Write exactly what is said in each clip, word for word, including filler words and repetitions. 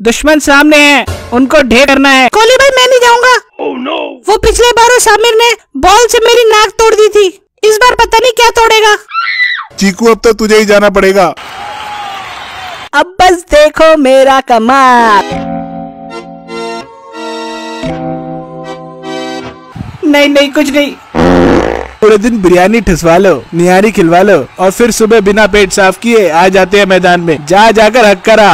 दुश्मन सामने है, उनको ढेर करना है। कोहली भाई मैं नहीं जाऊंगा। oh, no. वो पिछले बार सामिर ने बॉल से मेरी नाक तोड़ दी थी, इस बार पता नहीं क्या तोड़ेगा। चीकू अब तो तुझे ही जाना पड़ेगा। अब बस देखो मेरा कमाल। नहीं नहीं कुछ नहीं। पूरे दिन बिरयानी ठसवा लो, निहारी खिलवा लो और फिर सुबह बिना पेट साफ किए आ जाते हैं मैदान में। जा जाकर हक करा।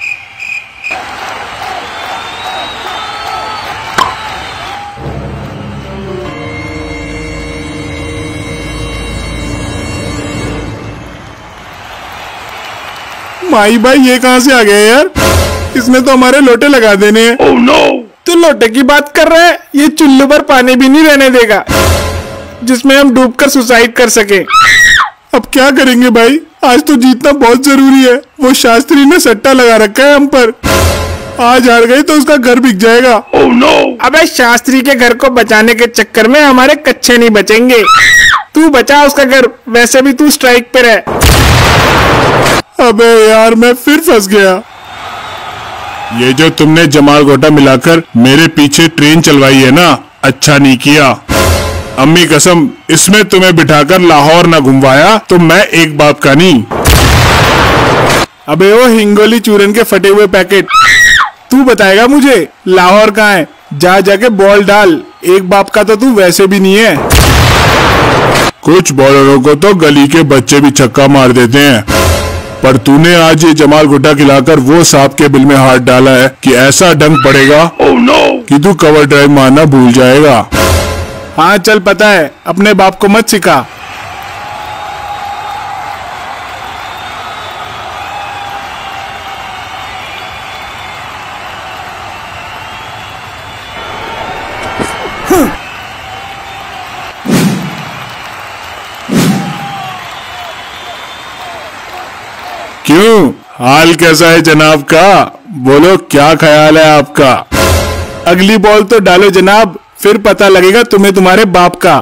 माई भाई ये कहाँ से आ गया यार? इसने तो हमारे लोटे लगा देने हैं। oh, no. तू लोटे की बात कर रहा है? ये चुल्लू पर पानी भी नहीं रहने देगा जिसमें हम डूबकर सुसाइड कर सके। अब क्या करेंगे भाई? आज तो जीतना बहुत जरूरी है। वो शास्त्री ने सट्टा लगा रखा है हम पर। आज हार गए तो उसका घर बिक जाएगा। oh, no. अबे शास्त्री के घर को बचाने के चक्कर में हमारे कच्चे नहीं बचेंगे। तू बचा उसका घर, वैसे भी तू स्ट्राइक पे रह। अबे यार मैं फिर फंस गया। ये जो तुमने जमाल गोटा मिलाकर मेरे पीछे ट्रेन चलवाई है ना, अच्छा नहीं किया। अम्मी कसम, इसमें तुम्हें बिठाकर लाहौर ना घुमवाया तो मैं एक बाप का नहीं। अबे वो हिंगोली चूरन के फटे हुए पैकेट, तू बताएगा मुझे लाहौर कहाँ है? जा जाके बॉल डाल। एक बाप का तो तू वैसे भी नहीं है। कुछ बॉलरों को तो गली के बच्चे भी छक्का मार देते हैं, पर तूने आज ये जमाल गोटा खिलाकर वो सांप के बिल में हाथ डाला है कि ऐसा डंक पड़ेगा oh, no. कि तू कवर ड्राइव मारना भूल जाएगा। हाँ चल, पता है, अपने बाप को मत सिखा। क्यों, हाल कैसा है जनाब का? बोलो क्या ख्याल है आपका? अगली बॉल तो डालो जनाब, फिर पता लगेगा तुम्हें तुम्हारे बाप का।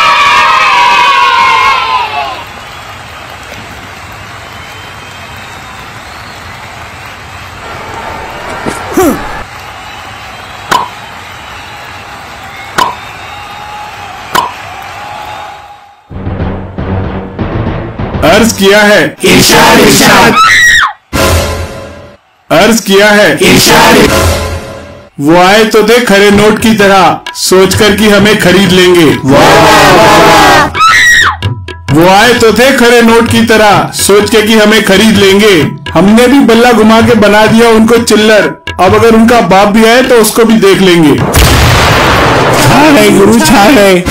अर्ज किया है इरशाद इरशाद अर्ज किया है इरशाद। वो आए तो थे खरे नोट की तरह, सोचकर कि हमें खरीद लेंगे। वो आए तो थे खरे नोट की तरह, सोच के कि हमें खरीद लेंगे। हमने भी बल्ला घुमा के बना दिया उनको चिल्लर। अब अगर उनका बाप भी आए तो उसको भी देख लेंगे। छा गए गुरु, छा गए।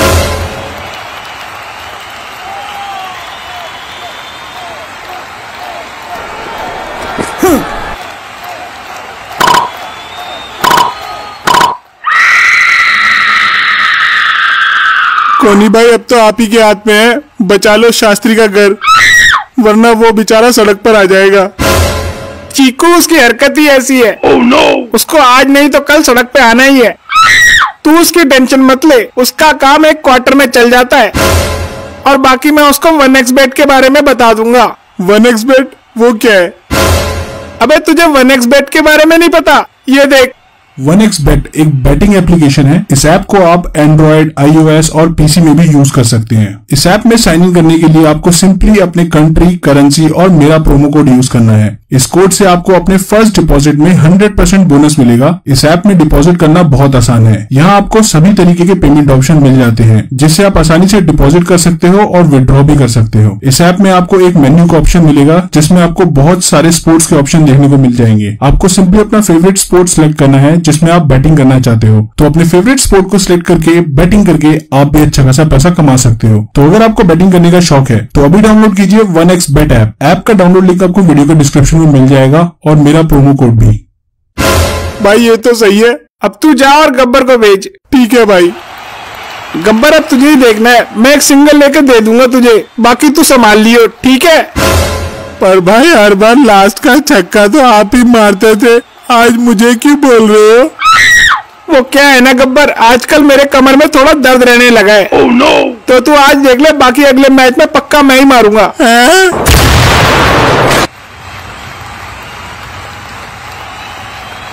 कोनी भाई अब तो आप ही के हाथ में है, बचा लो शास्त्री का घर, वरना वो बेचारा सड़क पर आ जाएगा। चीकू, उसकी हरकत ही ऐसी है। oh, no. उसको आज नहीं तो कल सड़क पे आना ही है। तू उसकी टेंशन मत ले, उसका काम एक क्वार्टर में चल जाता है। और बाकी मैं उसको वन एक्स बेट के बारे में बता दूंगा। वन एक्स बेट वो क्या है? अबे तुझे वन एक्स बेट के बारे में नहीं पता? ये देख, वन एक्स बेट एक बैटिंग एप्लीकेशन है। इस ऐप को आप एंड्रॉइड, आईओएस और पीसी में भी यूज कर सकते हैं। इस ऐप में साइन इन करने के लिए आपको सिंपली अपने कंट्री, करेंसी और मेरा प्रोमो कोड यूज करना है। इस कोड से आपको अपने फर्स्ट डिपॉजिट में हंड्रेड परसेंट बोनस मिलेगा। इस ऐप में डिपॉजिट करना बहुत आसान है। यहाँ आपको सभी तरीके के पेमेंट ऑप्शन मिल जाते हैं, जिससे आप आसानी से डिपॉजिट कर सकते हो और विड्रॉ भी कर सकते हो। इस ऐप में आपको एक मेन्यू का ऑप्शन मिलेगा, जिसमें आपको बहुत सारे स्पोर्ट्स के ऑप्शन देखने को मिल जाएंगे। आपको सिंपली अपना फेवरेट स्पोर्ट सिलेक्ट करना है जिसमें आप बैटिंग करना चाहते हो। तो अपने फेवरेट स्पोर्ट को सिलेक्ट करके बैटिंग करके आप भी अच्छा खासा पैसा कमा सकते हो। तो अगर आपको बैटिंग करने का शौक है तो अभी डाउनलोड कीजिए one X bet app. App का डाउनलोड लिंक आपको वीडियो के डिस्क्रिप्शन में मिल जाएगा और मेरा प्रोमो कोड भी। भाई ये तो सही है। अब तू जा और गब्बर को भेज। ठीक है भाई। गब्बर अब तुझे ही देखना है, मैं एक सिंगल लेकर दे दूंगा तुझे, बाकी तू संभाल लियो, ठीक है? पर भाई हर बार लास्ट का छक्का तो आप ही मारते थे, आज मुझे क्यों बोल रहे हो? वो क्या है ना गब्बर, आजकल मेरे कमर में थोड़ा दर्द रहने लगा है। oh, no. तो तू आज देख ले, बाकी अगले मैच में पक्का मैं ही मारूंगा। है?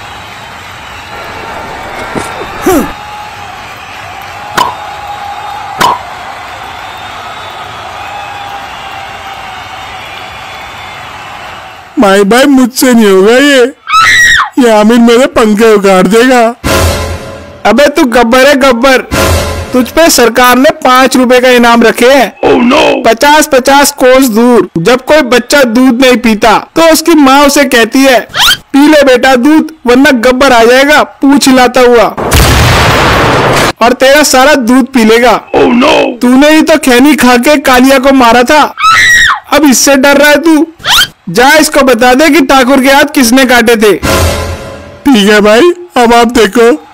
माई भाई मुझसे नहीं होगा ये ये आमिर मेरे पंखे उखाड़ देगा। अबे तू गब्बर है गब्बर, तुझ पे सरकार ने पाँच रुपए का इनाम रखे हैं। Oh no! पचास पचास कोस दूर जब कोई बच्चा दूध नहीं पीता तो उसकी माँ उसे कहती है पी ले बेटा दूध वरना गब्बर आ जाएगा पूंछ हिलाता हुआ और तेरा सारा दूध पी लेगा। Oh no! तूने ही तो खैनी खा के कालिया को मारा था, अब इससे डर रहा है तू? जा इसको बता दे कि ठाकुर के हाथ किसने काटे थे। ठीक है भाई, अब आप देखो।